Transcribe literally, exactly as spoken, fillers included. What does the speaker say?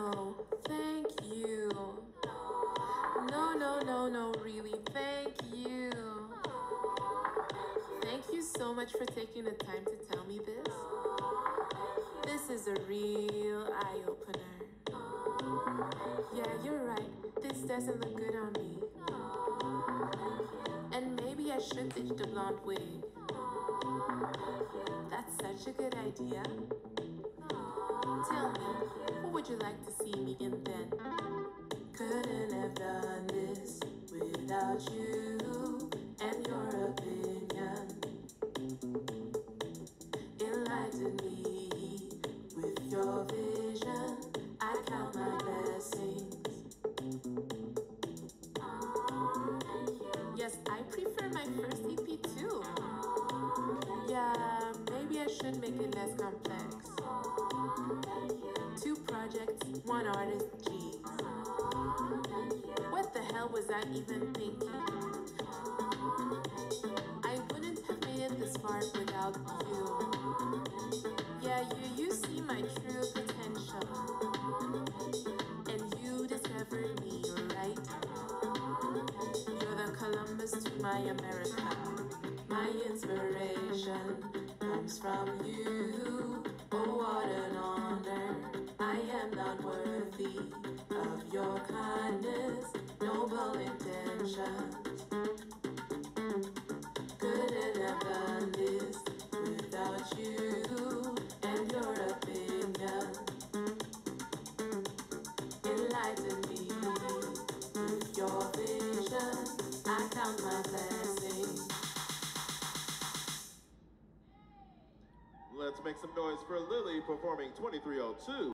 No, thank you. No, no, no, no, really, thank you. Thank you so much for taking the time to tell me this. This is a real eye-opener. Yeah, you're right, this doesn't look good on me. And maybe I should ditch the blonde wig. That's such a good idea. Tell me, what would you like to see me in then? Couldn't have done this without you and your opinion. Enlighten me with your vision. I count my blessings. Yes, I prefer my first E P too. Yeah, maybe I should make it less complex. Two projects, one artist, geez. What the hell was I even thinking? I wouldn't have made it this far without you. Yeah, you, you see my true potential. And you discovered me, right? You're the Columbus to my America. My inspiration comes from you. Oh, what an honor. I am not worthy of your kindness, noble intentions. Couldn't have done this without you and your opinion. Enlighten me with your vision. I count my blessings. Let's make some noise for Lily performing twenty-three oh two.